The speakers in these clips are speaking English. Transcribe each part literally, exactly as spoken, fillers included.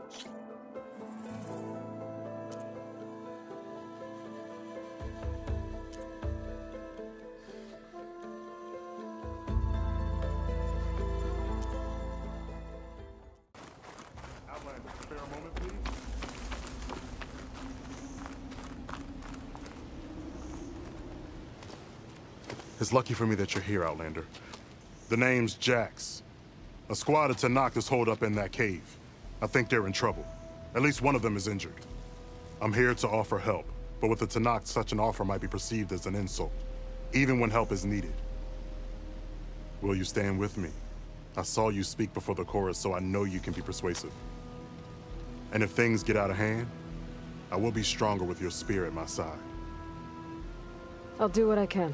It's lucky for me that you're here, Outlander. The name's Jax. A squad of Talanah is holed up in that cave. I think they're in trouble. At least one of them is injured. I'm here to offer help, but with the Talanah, such an offer might be perceived as an insult, even when help is needed. Will you stand with me? I saw you speak before the chorus, so I know you can be persuasive. And if things get out of hand, I will be stronger with your spear at my side. I'll do what I can.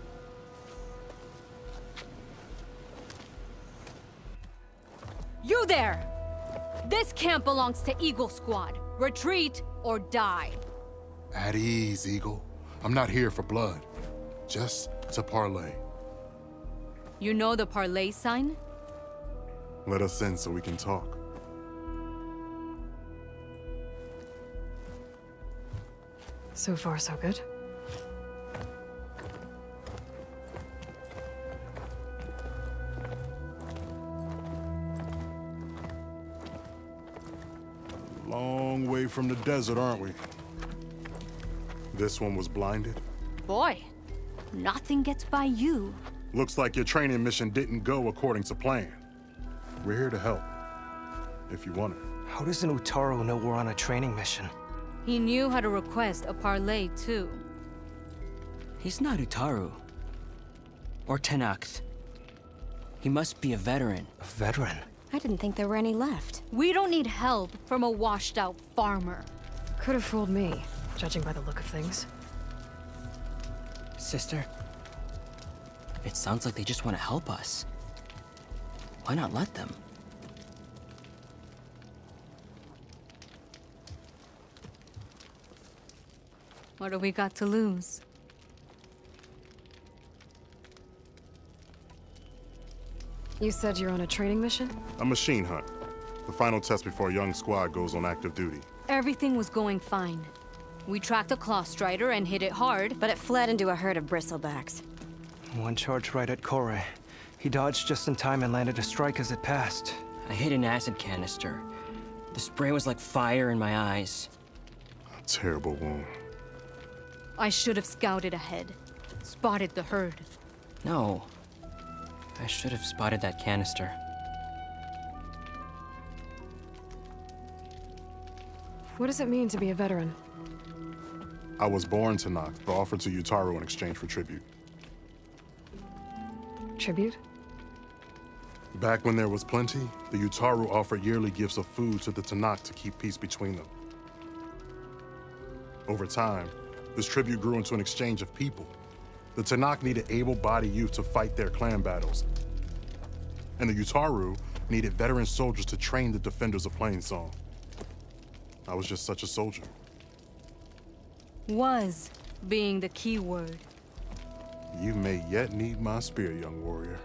You there! This camp belongs to Eagle Squad. Retreat or die. At ease, Eagle. I'm not here for blood. Just to parlay. You know the parlay sign? Let us in so we can talk. So far, so good. Long way from the desert, aren't we? This one was blinded? Boy, nothing gets by you. Looks like your training mission didn't go according to plan. We're here to help, if you want it. How does an Hekarro know we're on a training mission? He knew how to request a parlay, too. He's not Hekarro. Or Talanah. He must be a veteran. A veteran? I didn't think there were any left. We don't need help from a washed-out farmer. Could have fooled me, judging by the look of things. Sister, it sounds like they just want to help us. Why not let them? What do we got to lose? You said you're on a training mission? A machine hunt. The final test before a young squad goes on active duty. Everything was going fine. We tracked a claw strider and hit it hard, But it fled into a herd of bristlebacks. One charge right at Kore. He dodged just in time and landed a strike as it passed. I hit an acid canister. The spray was like fire in my eyes. A terrible wound. I should have scouted ahead. Spotted the herd. No. I should have spotted that canister. What does it mean to be a veteran? I was born Talanah, but offered to Hekarro in exchange for tribute. Tribute? Back when there was plenty, the Hekarro offered yearly gifts of food to the Talanah to keep peace between them. Over time, this tribute grew into an exchange of people. The Talanah needed able-bodied youth to fight their clan battles. And the Hekarro needed veteran soldiers to train the defenders of Plainsong. I was just such a soldier. Was being the key word. You may yet need my spear, young warrior.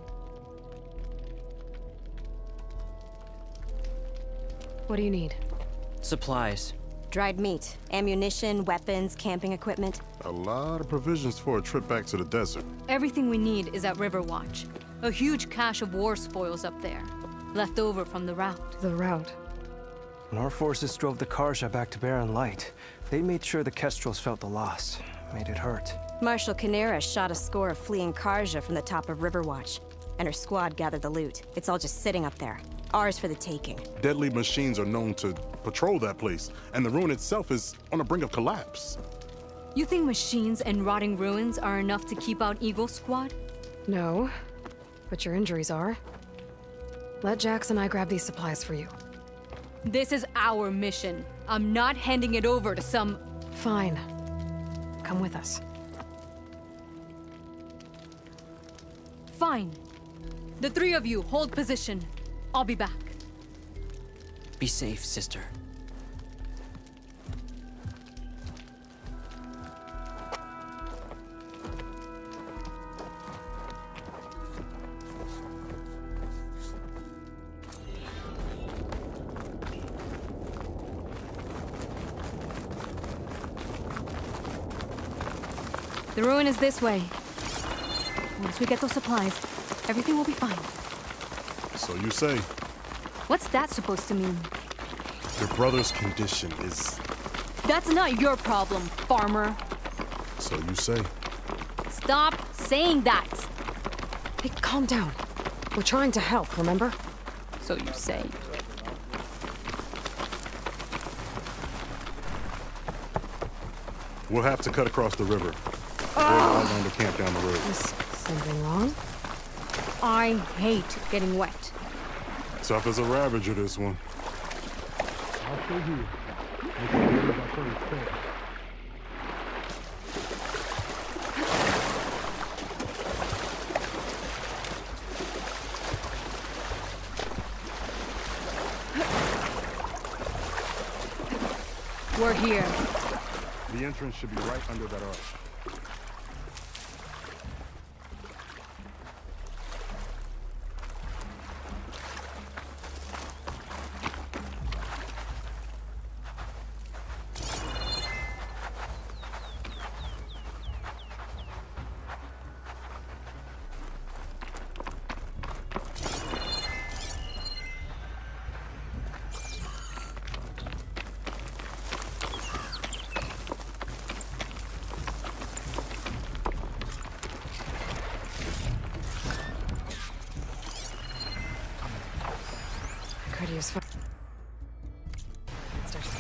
What do you need? Supplies. Dried meat, ammunition, weapons, camping equipment. A lot of provisions for a trip back to the desert. Everything we need is at Riverwatch. A huge cache of war spoils up there. Left over from the route. The route. When our forces drove the Karja back to Barren Light, they made sure the Kestrels felt the loss. Made it hurt. Marshal Canera shot a score of fleeing Karja from the top of Riverwatch, and her squad gathered the loot. It's all just sitting up there. Ours for the taking. Deadly machines are known to patrol that place, and the ruin itself is on the brink of collapse. You think machines and rotting ruins are enough to keep out Eagle Squad? No, but your injuries are. Let Jax and I grab these supplies for you. This is our mission. I'm not handing it over to some... Fine. Come with us. Fine. The three of you hold position. I'll be back. Be safe, sister. The ruin is this way. Once we get those supplies, everything will be fine. So you say. What's that supposed to mean? Your brother's condition is... That's not your problem, farmer. So you say. Stop saying that. Hey, calm down. We're trying to help, remember? So you say. We'll have to cut across the river. Avoid the Outlander camp down the road. Is something wrong? I hate getting wet. Tough as a ravager, this one. I'll stay here. Make sure you got first step. We're here. The entrance should be right under that arch. Could use fun. Start.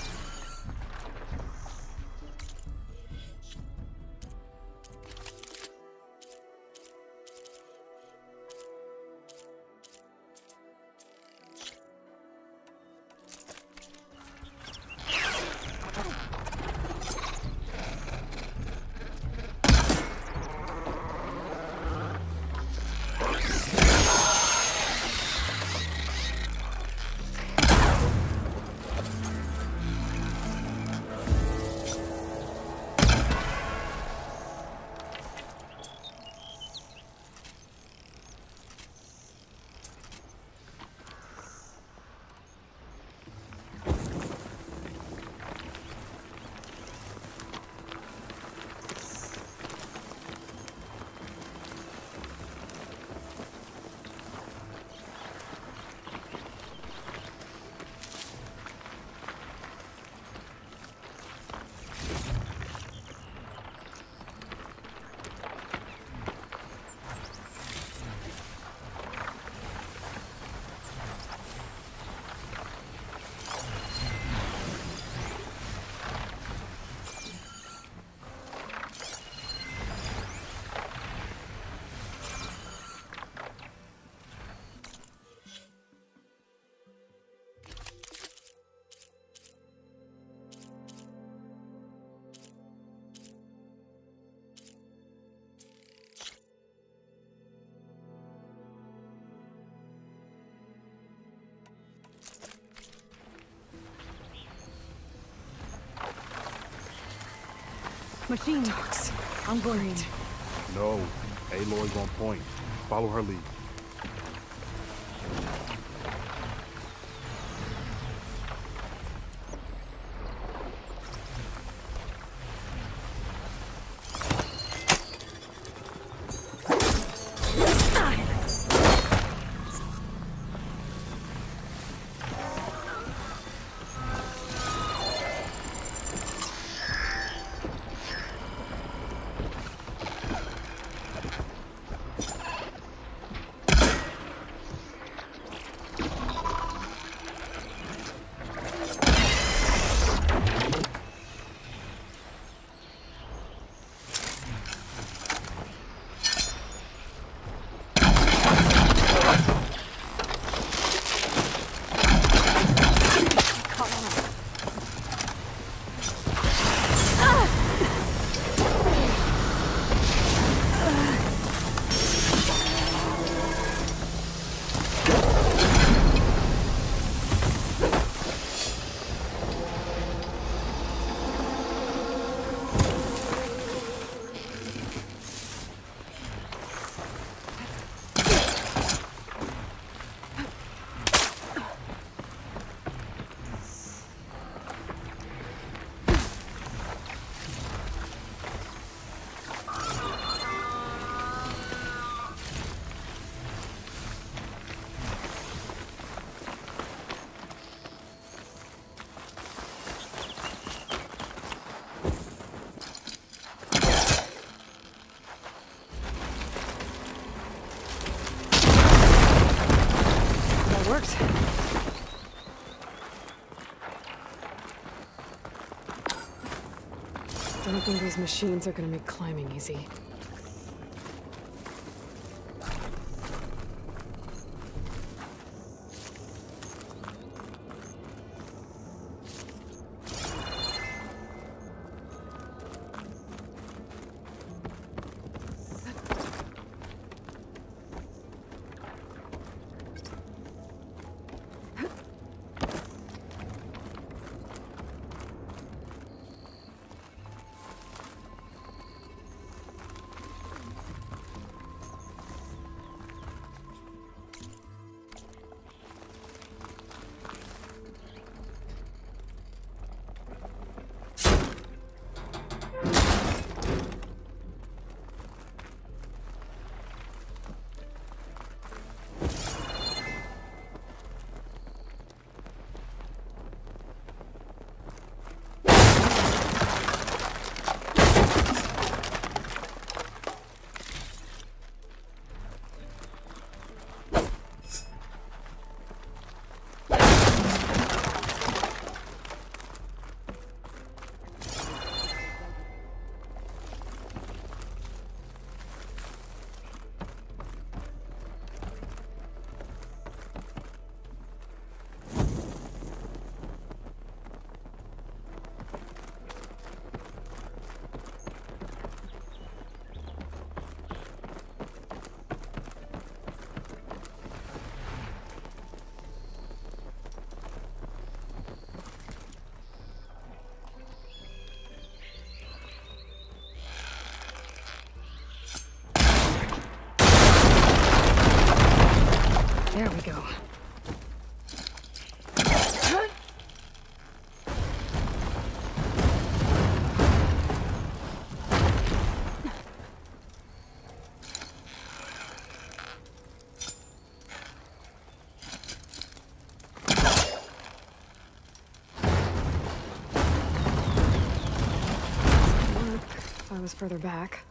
Machine. Dogs. I'm going in. No. Aloy's on point. Follow her lead. don't think these machines are gonna make climbing easy. There we go. If I was further back.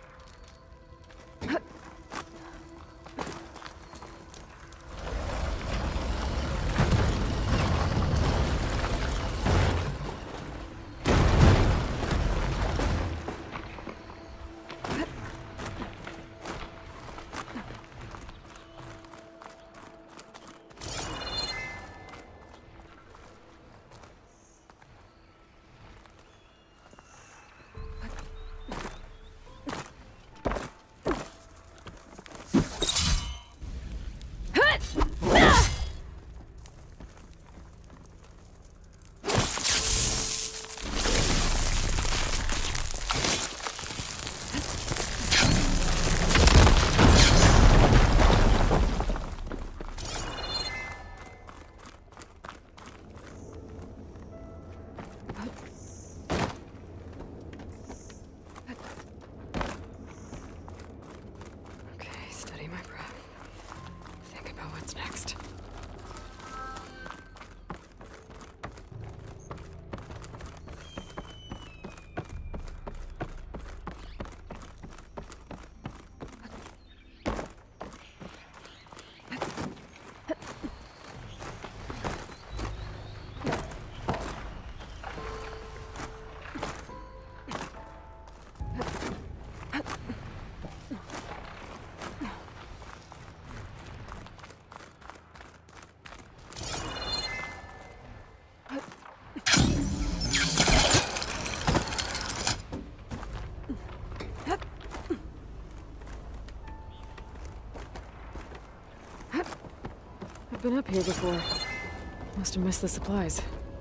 Been up here before. Must have missed the supplies.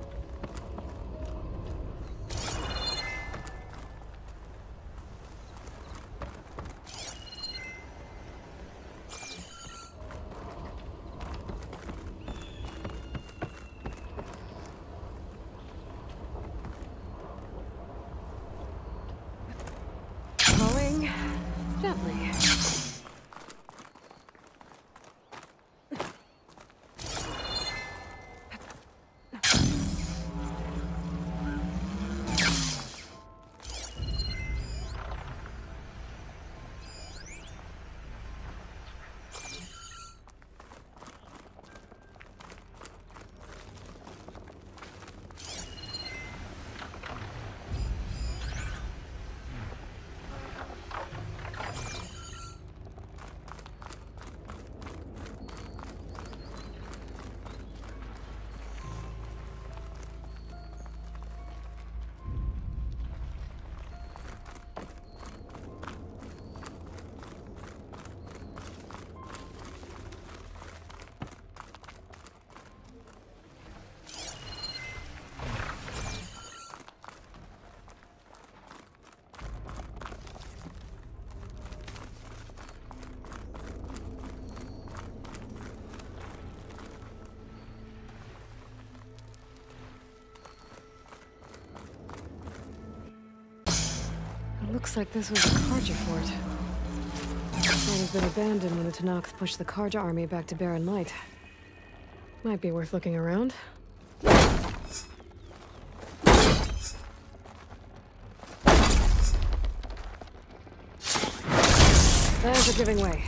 Going gently. Looks like this was a Karja fort. Might have been abandoned when the Tanakhs pushed the Karja army back to Barren Light. Might be worth looking around. There's a giving way.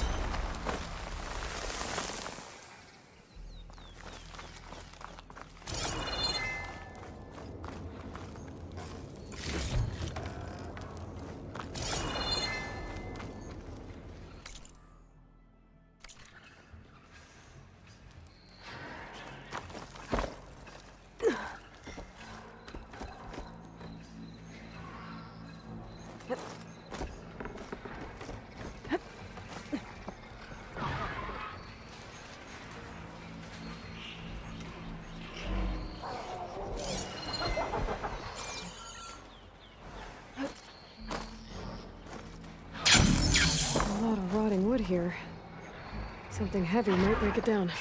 Here. Something heavy might break it down.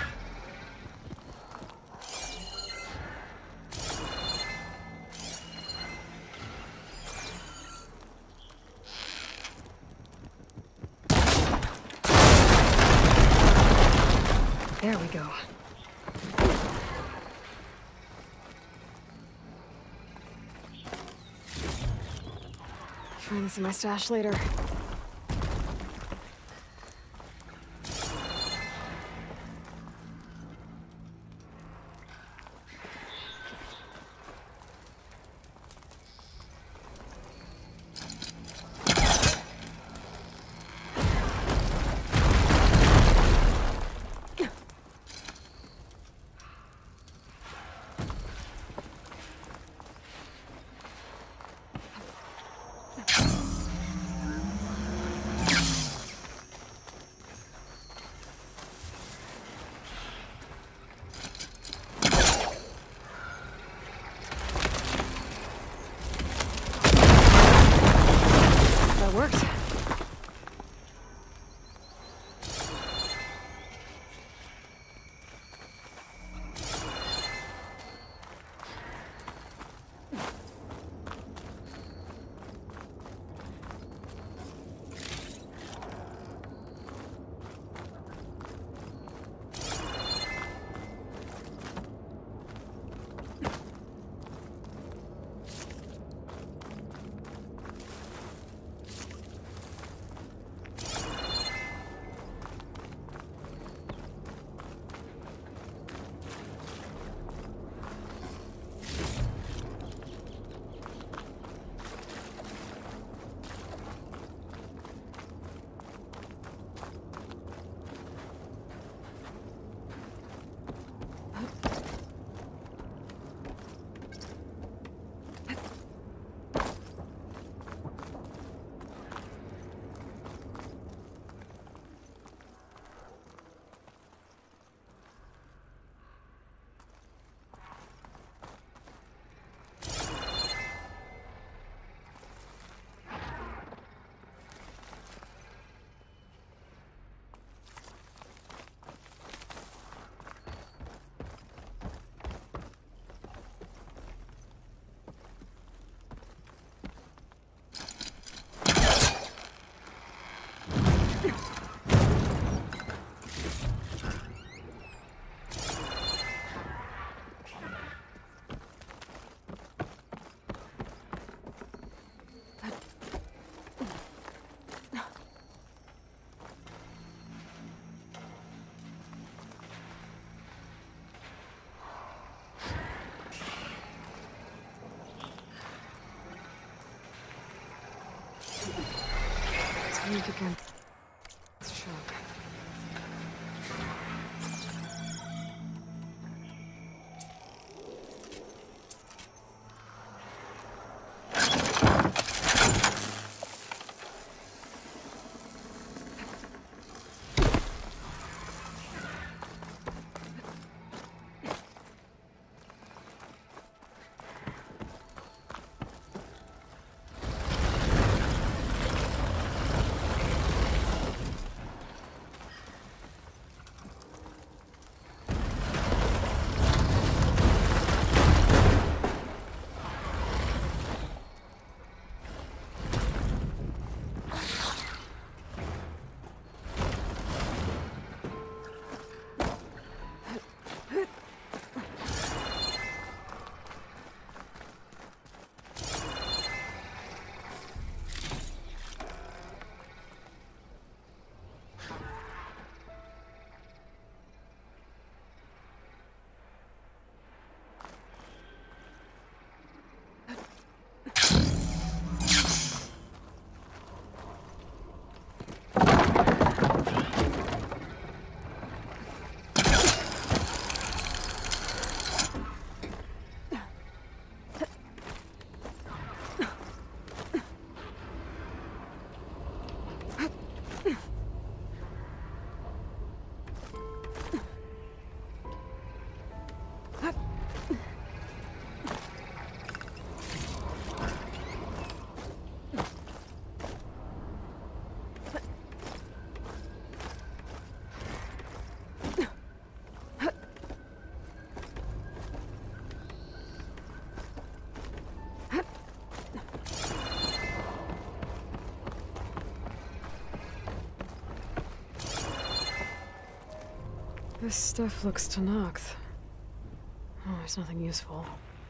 There we go. Try this in my stash later. Time to go. Shock. This stuff looks Talanah. Oh, there's nothing useful.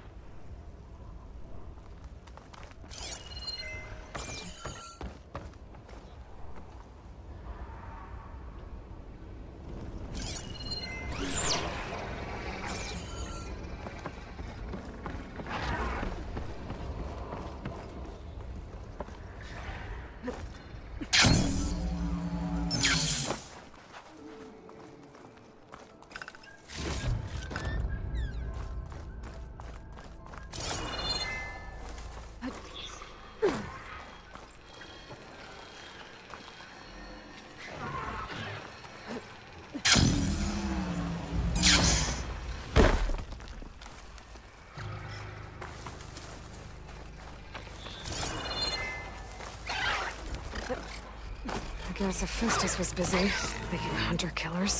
I guess Hephaestus was busy making hunter-killers.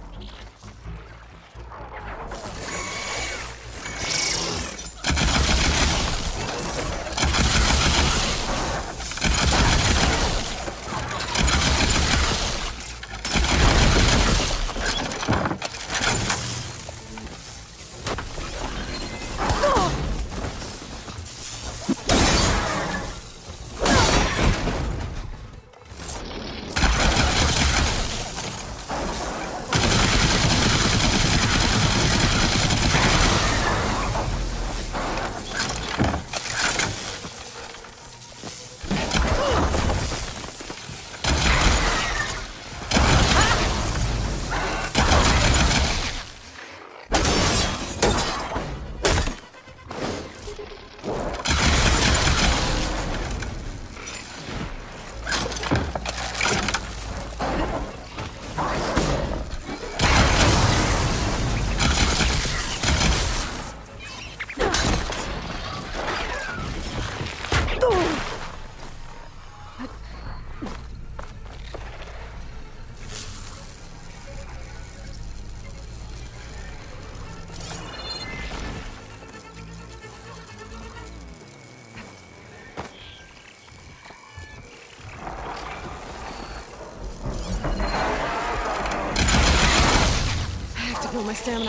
My stamina.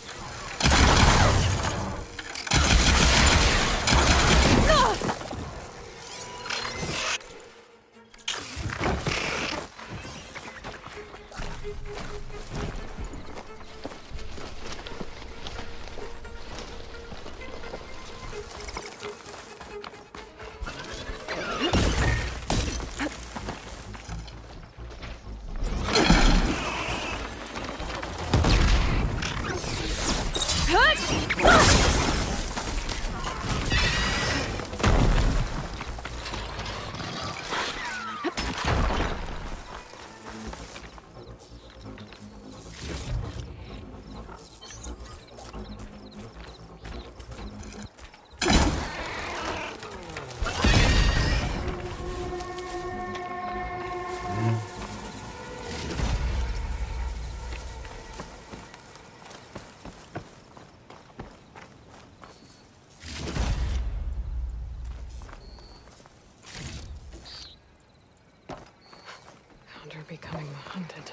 Becoming hunted.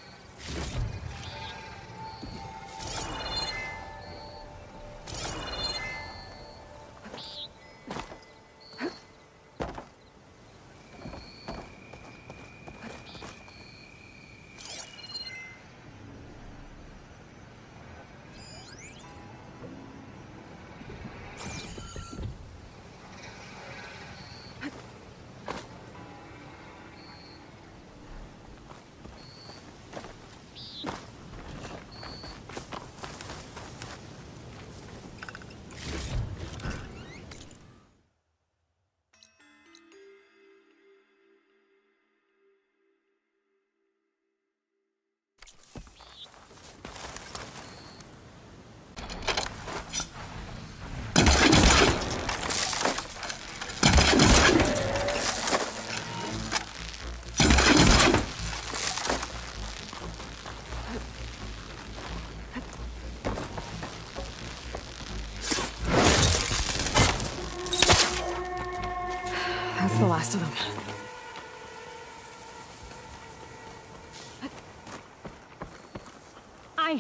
That's the last of them.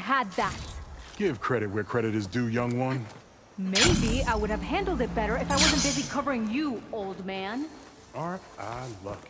had that. Give credit where credit is due, young one. Maybe I would have handled it better if I wasn't busy covering you, old man. Aren't I lucky?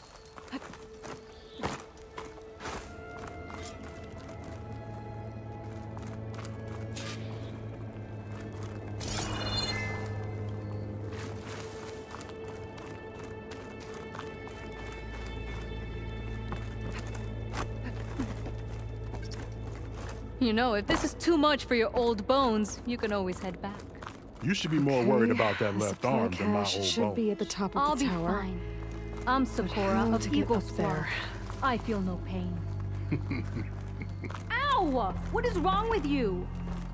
You know, if this is too much for your old bones, you can always head back. You should be more worried about that The left supply arm than my cache old should be bones. at the top of I'll the be tower. fine. I'm But Sephora how of to get Eagle up Squad. there? I feel no pain. Ow! What is wrong with you?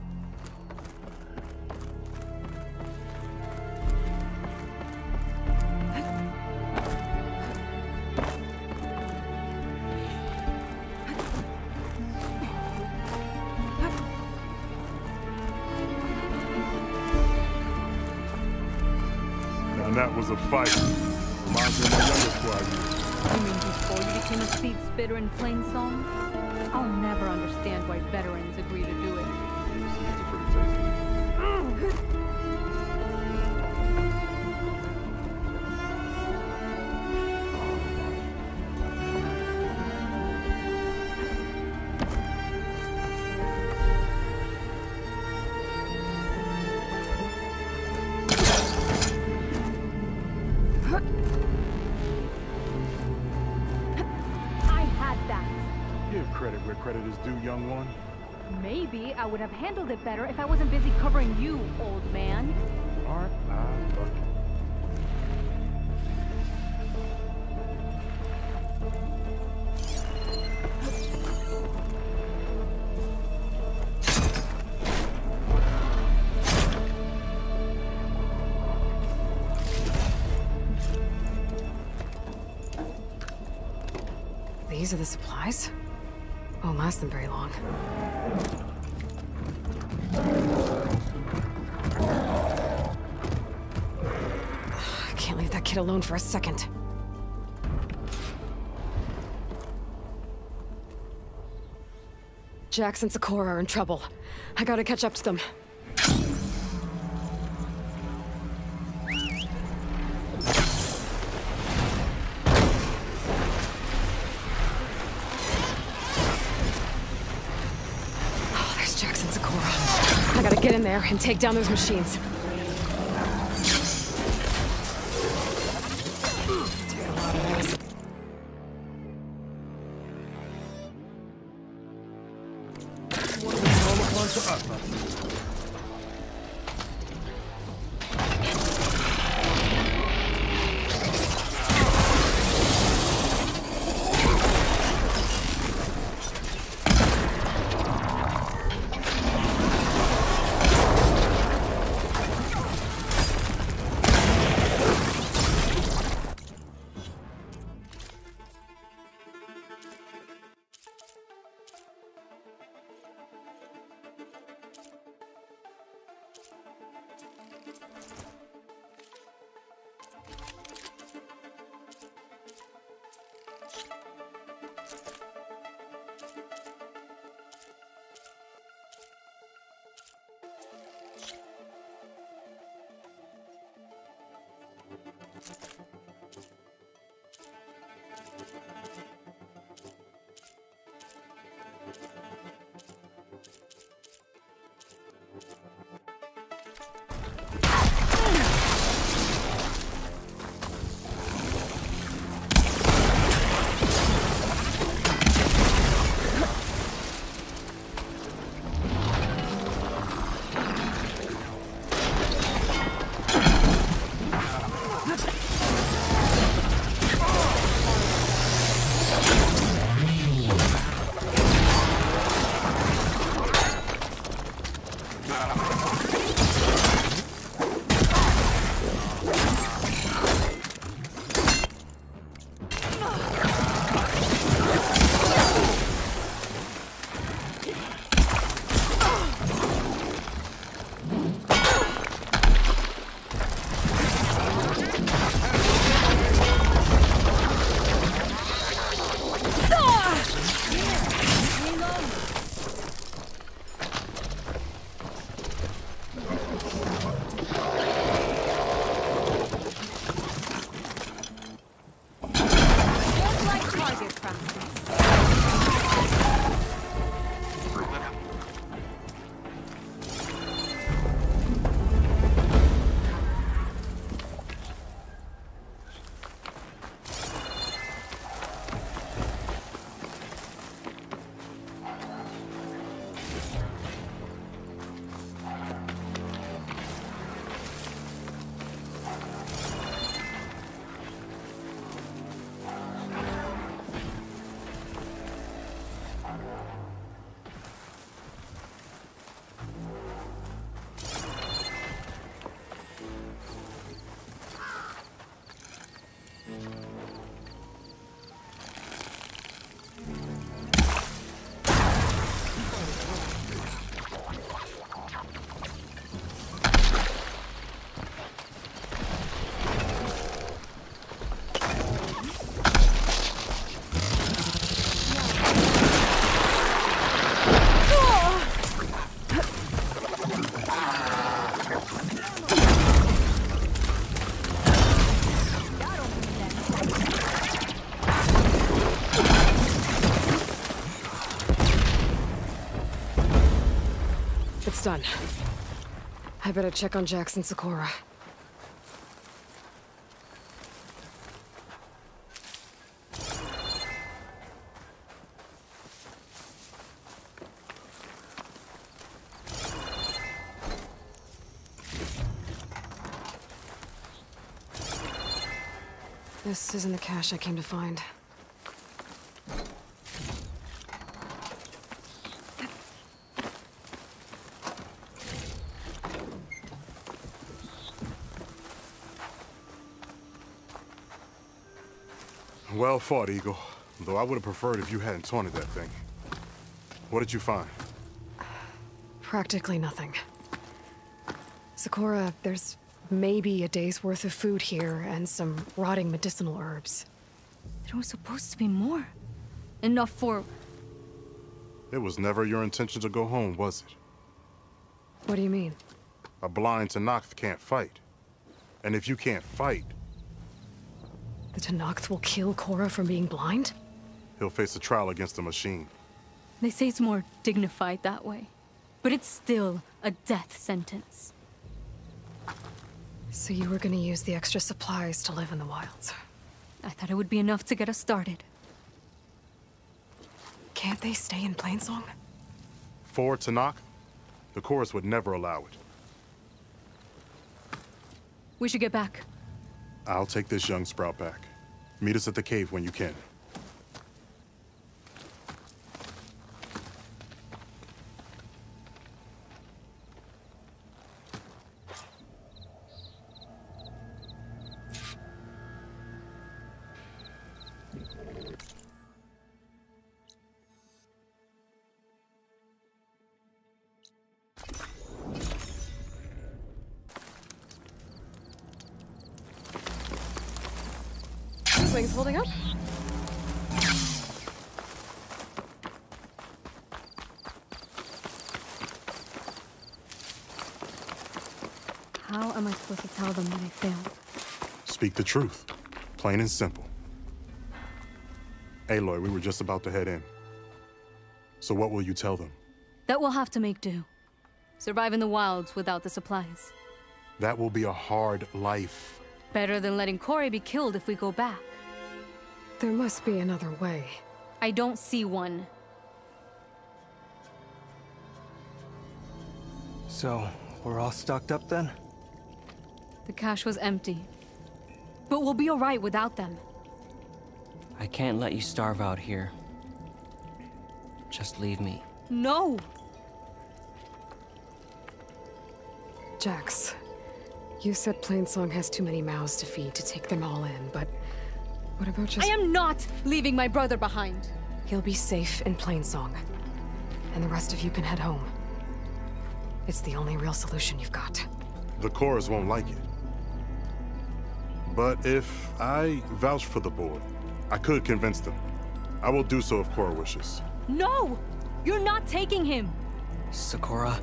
Now that was a fight. Reminds me of my younger squad years. You mean before you became a seed spitter in plain song? I'll never understand why veterans agree to do it. Seeds are pretty tasty. I had that. Give credit where credit is due, young one. Maybe I would have handled it better if I wasn't busy covering you, old man. Aren't I lucky? These are the supplies? Won't last them very long. I can't leave that kid alone for a second. Jax and Sakura are in trouble. I gotta catch up to them. Oh, there's Jax and Sakura. I gotta get in there and take down those machines. Take a lot of acid. done. I better check on Jax and Sakura. This isn't the cache I came to find. Well fought, Eagle. Though I would have preferred if you hadn't taunted that thing. What did you find? Practically nothing. Sakura, there's maybe a day's worth of food here and some rotting medicinal herbs. There was supposed to be more. Enough for... It was never your intention to go home, was it? What do you mean? A blind Talanah can't fight. And if you can't fight... The Talanah will kill Korra from being blind? He'll face a trial against a machine. They say it's more dignified that way. But it's still a death sentence. So you were gonna use the extra supplies to live in the wilds? I thought it would be enough to get us started. Can't they stay in Plainsong? For Talanah, the chorus would never allow it. We should get back. I'll take this young sprout back. Meet us at the cave when you can. Wings holding up? How am I supposed to tell them that I failed? Speak the truth. Plain and simple. Aloy, we were just about to head in. So what will you tell them? That we'll have to make do. Survive in the wilds without the supplies. That will be a hard life. Better than letting Corey be killed if we go back. There must be another way. I don't see one. So, we're all stocked up then? The cache was empty. But we'll be alright without them. I can't let you starve out here. Just leave me. No! Jax, you said Plainsong has too many mouths to feed to take them all in, but what about just... I am not leaving my brother behind! He'll be safe in Plainsong, and the rest of you can head home. It's the only real solution you've got. The chorus won't like it. But if I vouch for the boy, I could convince them. I will do so if Korra wishes. No! You're not taking him! Sakura,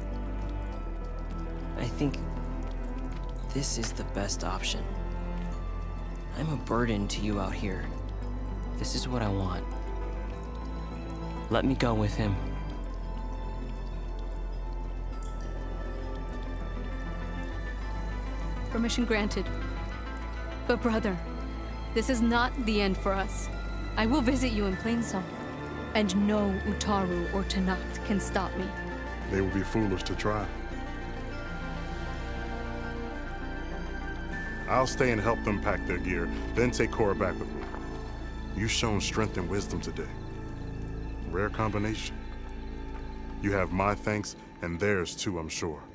I think this is the best option. I'm a burden to you out here. This is what I want. Let me go with him. Permission granted. But brother, this is not the end for us. I will visit you in Plainsong. And no Utaru or Talanah can stop me. They would be foolish to try. I'll stay and help them pack their gear, then take Korra back with me. You've shown strength and wisdom today. Rare combination. You have my thanks, and theirs too, I'm sure.